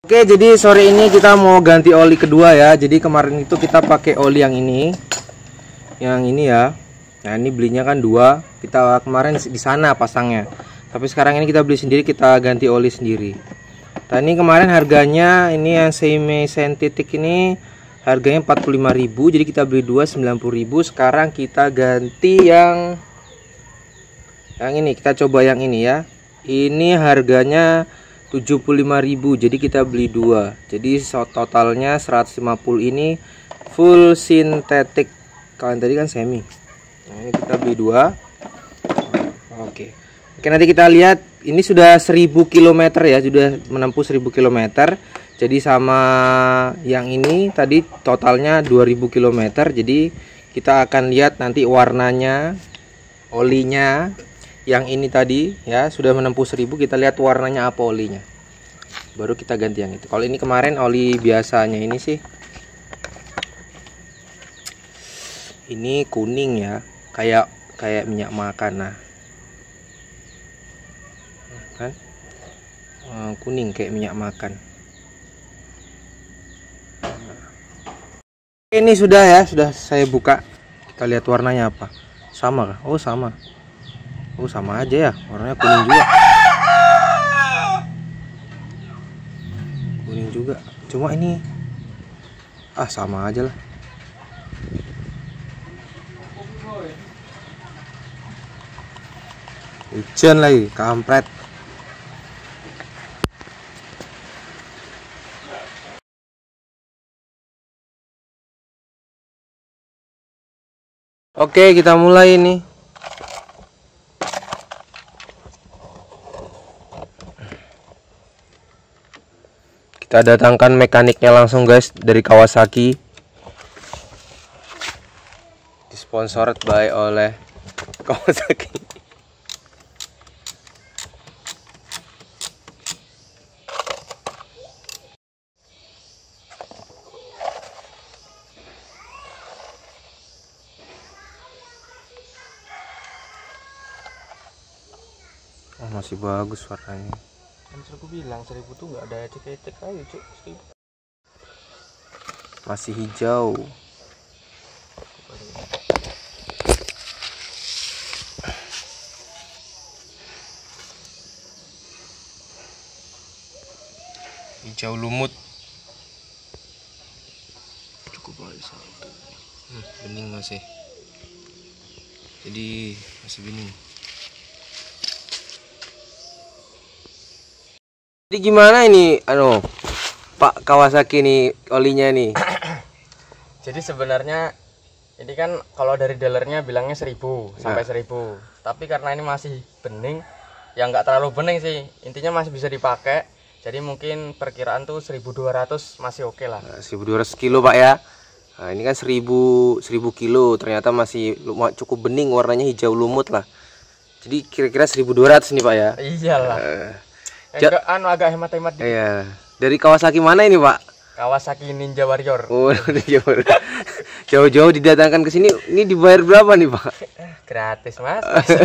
Oke, jadi sore ini kita mau ganti oli kedua ya. Jadi kemarin itu kita pakai oli yang ini ya. Nah ini belinya kan dua. Kita kemarin di sana pasangnya. Tapi sekarang ini kita beli sendiri, kita ganti oli sendiri. Nah ini kemarin harganya ini yang Seimei Sentetik ini harganya 45.000. Jadi kita beli dua 90.000. Sekarang kita ganti yang ini. Kita coba yang ini ya. Ini harganya 75.000. jadi kita beli dua, jadi totalnya 150. ini full sintetik, kalian tadi kan semi. Nah ini kita beli dua. Oke, nanti kita lihat ini sudah 1000 km ya, sudah menempuh 1000 km. Jadi sama yang ini tadi totalnya 2000 km. Jadi kita akan lihat nanti warnanya, olinya. Yang ini tadi ya sudah menempuh 1000, kita lihat warnanya apa olinya, baru kita ganti yang itu. Kalau ini kemarin oli biasanya ini sih, ini kuning ya, kayak minyak makan. Nah kan kuning kayak minyak makan. Ini sudah ya, sudah saya buka, kita lihat warnanya apa. Sama kah? Oh sama. Oh sama aja ya, warnanya kuning juga. Kuning juga. Cuma ini sama aja lah. Hujan lagi, kampret. Oke, kita mulai ini. Kita datangkan mekaniknya langsung guys, dari Kawasaki. Disponsored by oleh Kawasaki. Oh, masih bagus warnanya. Kan aku bilang 1000 tuh nggak ada cek-cek aja cuk. Masih hijau. Hijau lumut. Cukup aja satu. Bening masih. Jadi masih bening. Jadi gimana ini Pak Kawasaki nih olinya nih? Jadi sebenarnya ini kan kalau dari dealernya bilangnya 1000 sampai 1000. Tapi karena ini masih bening, ya nggak terlalu bening sih. Intinya masih bisa dipakai. Jadi mungkin perkiraan tuh 1200 masih oke lah. 1200 kilo Pak ya. Nah ini kan 1000 kilo, ternyata masih cukup bening, warnanya hijau lumut lah. Jadi kira-kira 1200 nih Pak ya. Iyalah. Agak hemat-hemat dikit. Iya. Dari Kawasaki mana ini Pak? Kawasaki Ninja Warrior. Oh, jauh-jauh didatangkan ke sini. Ini dibayar berapa nih Pak? Gratis Mas.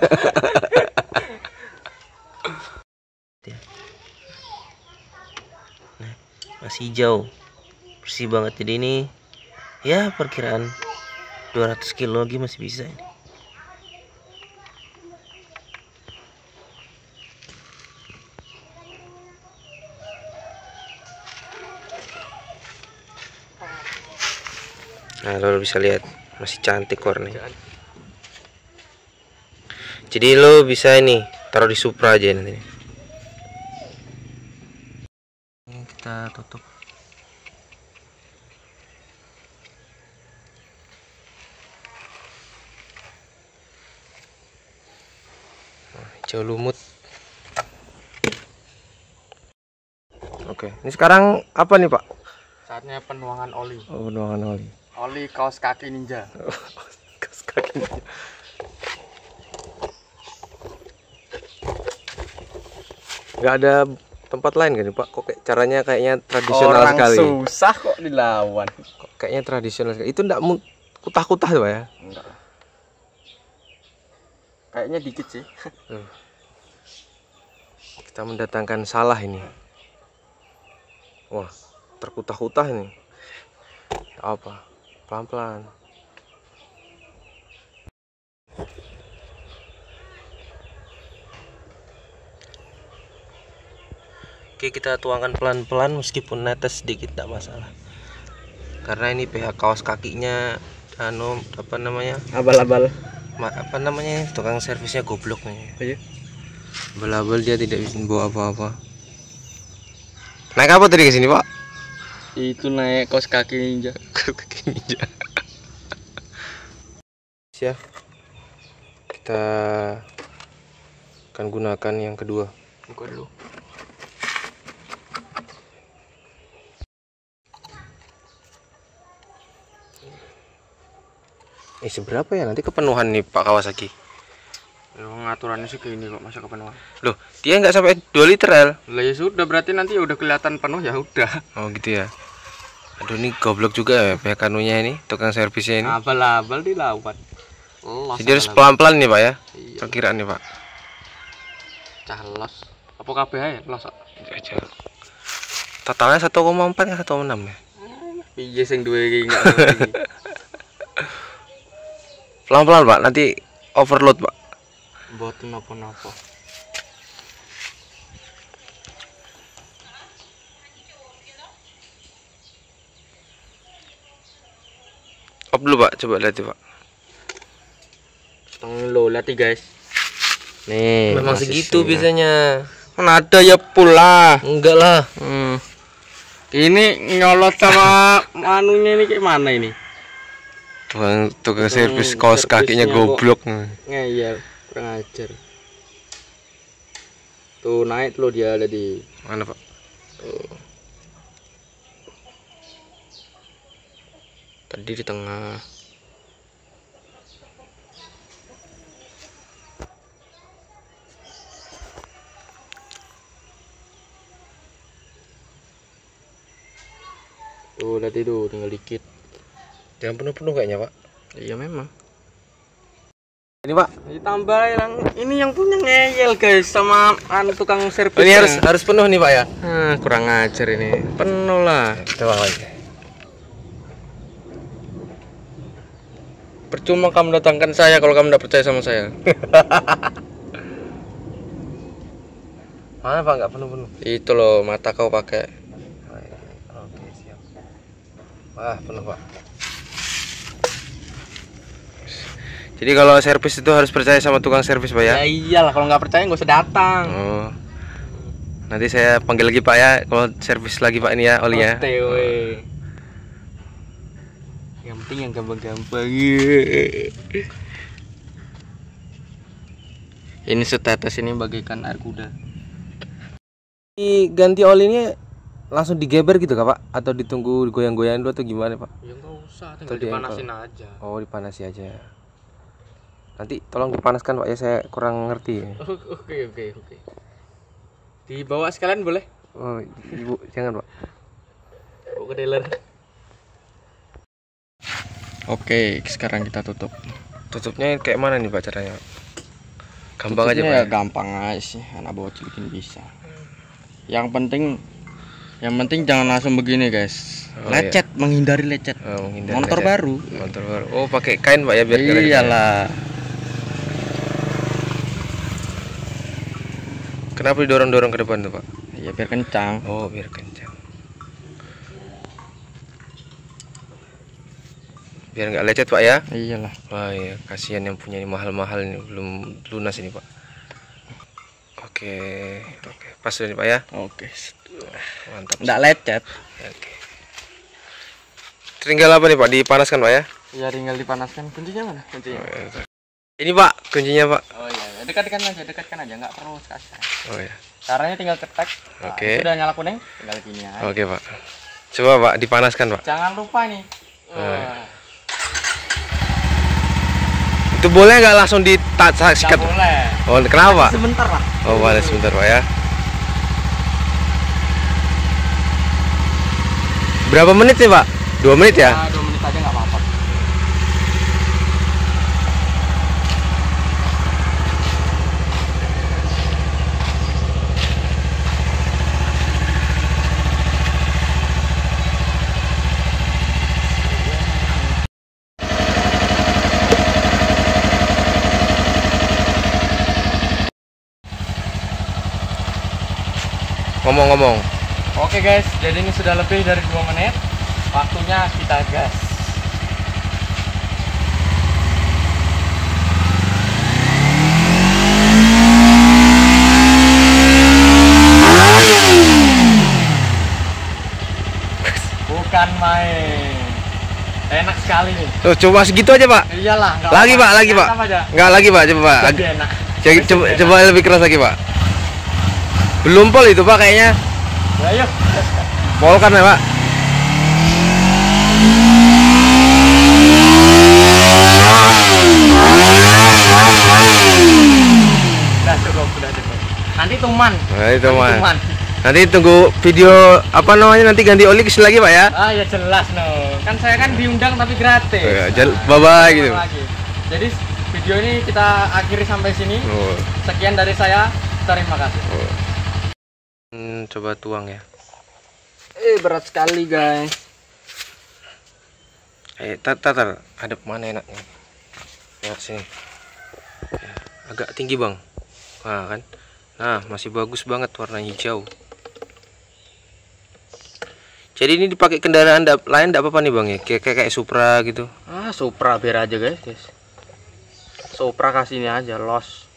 Masih hijau, bersih banget. Jadi ini ya perkiraan 200 kilo lagi masih bisa ini. Nah lo bisa lihat masih cantik warnanya. Jadi lo bisa ini taruh di Supra aja nanti. Ini kita tutup. Hijau lumut. Oke, ini sekarang apa nih Pak? Saatnya penuangan oli. Oh, penuangan oli. Oli kaos kaki ninja. Kaos kaki ninja. Nggak ada tempat lain kan Pak? Kok caranya kayaknya tradisional Orang sekali. Susah kok dilawan. Kok kayaknya tradisional sekali. Itu enggak kutah-kutah tuh Pak ya? Enggak. Kayaknya dikit sih. Kita mendatangkan salah ini. Wah, terkutah-kutah ini. Apa? Pelan-pelan. Oke, kita tuangkan pelan-pelan meskipun netes sedikit tidak masalah. Karena ini pH kaos kakinya apa namanya? Abal-abal. Apa namanya? Tukang servisnya goblok nih. Iya. Abal-abal, dia tidak bisa bawa apa-apa. Naik apa tadi ke sini, Pak? Itu naik kaos kaki ninja. Kaki ninja. Ya. Kita akan gunakan yang kedua. Buka dulu. Seberapa ya nanti kepenuhan nih Pak Kawasaki? Pengaturannya sih kayak ini kok, masa kepenuhan. Loh, dia nggak sampai 2 liter L. Lah ya sudah, berarti nanti udah kelihatan penuh ya udah. Oh gitu ya. Aduh, ini goblok juga ya pihak kanunya ini, tukang servisnya ini. Abal-abal dilawan. Jadi harus pelan-pelan nih Pak ya. Iya. Perkiraan nih Pak. Cah los. Apa KBH ya? Los aja. Totalnya 1,4 ya 1,6 ya. Piye sing duwe iki enggak ngerti. Pelan-pelan Pak, nanti overload Pak. Mboten napa-napa. Op dulu Pak, coba lihat Pak. Lo lihat guys. Nih, memang segitu sini. biasanya. Mana ada ya pula. Enggak lah. Ini nyolot sama anunya ini kayak mana ini? Tukang servis kaos kakinya goblok. Ngeyel, kurang ajar. Tuh naik lo dia ada di mana Pak? Tadi di tengah. Tuh lihat itu tinggal dikit. Jangan penuh-penuh kayaknya Pak. Iya memang. Ini Pak. Ditambah yang punya ngeyel guys sama tukang servis. Ini harus penuh nih Pak ya. Kurang ajar ini. Penuh lah. Coba lagi. Percuma kamu datangkan saya kalau kamu tidak percaya sama saya. Mana Pak nggak penuh-penuh? Itu loh mata kau pakai. Oke, siap. Wah, penuh Pak. Jadi kalau servis itu harus percaya sama tukang servis Pak ya? Ya iyalah, kalau nggak percaya nggak usah datang. Oh. Nanti saya panggil lagi Pak ya kalau servis lagi Pak ini ya olinya. OTW. Yang penting yang gampang-gampang. Ini setetes ini bagaikan air kuda. Ganti olinya langsung digeber gitu Kak Pak? Atau ditunggu goyang-goyang dulu atau gimana Pak? Ya nggak usah, tinggal dipanasin aja. Oh, dipanasi aja. Nanti tolong dipanaskan Pak ya, saya kurang ngerti. Oke. Dibawa sekalian boleh? Oh, Ibu jangan Pak. Bawa ke dealer. Oke, sekarang kita tutup. Tutupnya kayak mana nih Pak caranya? Gampang aja Pak. Ya gampang aja sih, anak bocil bikin bisa. Yang penting jangan langsung begini guys. Lecet, iya. Menghindari lecet. Motor lecet. Motor baru. Oh, pakai kain Pak ya biar iyalah. Kenapa didorong-dorong ke depan tuh Pak? Ya biar kencang. Oh, biar kencang. Biar nggak lecet Pak ya? Iyalah. Wah ya, kasihan yang punya ini mahal-mahal ini belum lunas ini Pak. Oke, pas ini Pak ya. Oke. Mantap. Nggak lecet. Oke. Tinggal apa nih Pak? Dipanaskan Pak ya? Iya, tinggal dipanaskan. Kuncinya mana? Kuncinya. Ini Pak, kuncinya Pak. Oh iya, dekatkan aja, nggak perlu kasar. Oh iya. Caranya tinggal ketek. Oke. Sudah nyala kuning, tinggal gini aja. Oke Pak. Coba Pak dipanaskan Pak. Jangan lupa nih. Itu boleh nggak langsung sikat? Boleh. Oh, kenapa? Sebentar lah. Oh, boleh sebentar Pak ya. Berapa menit nih Pak? 2 menit ya? 2 menit aja nggak apa-apa. ngomong-ngomong. Oke guys, jadi ini sudah lebih dari 2 menit. Waktunya kita gas. Bukan main. Enak sekali nih. Tuh, coba segitu aja, Pak. Iyalah, nggak Lagi, apa-apa. Pak, lagi, Pak. Mantap aja. Enggak lagi, Pak. Coba, Pak. Lebih enak. Coba lebih keras lagi, Pak. Belum pol itu, Pak, kayaknya. Ya, yuk. Pol kan ya, Pak? Udah cukup. Nanti tuman. Nah, itu, Nanti Mas. tuman. Nanti tunggu video apa namanya, nanti ganti oli kesini lagi, Pak ya. Ah ya jelas no. Kan saya kan diundang tapi gratis. Bye-bye gitu. Lagi. Jadi video ini kita akhiri sampai sini. Oh. Sekian dari saya. Terima kasih. Oh. Coba tuang ya. Berat sekali guys. Tar. Hadap mana enaknya? Ya sini. Ya, agak tinggi, Bang. Nah, kan. Nah, masih bagus banget warna hijau. Jadi ini dipakai kendaraan lain enggak apa-apa nih, Bang ya? Kayak Supra gitu. Supra biar aja guys. Supra kasih ini aja los.